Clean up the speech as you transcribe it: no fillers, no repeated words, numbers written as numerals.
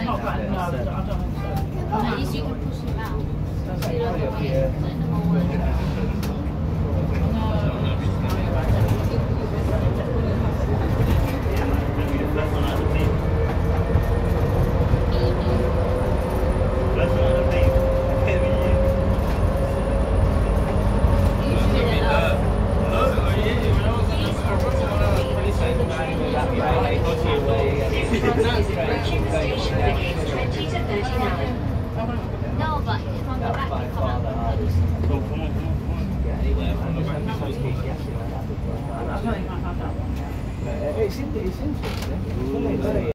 not bad, no, I don't think so. At least you can push them out. So you don't have to Yeah. let them all work. No, but if on the back you come out the post. I don't think I have that one. It's interesting.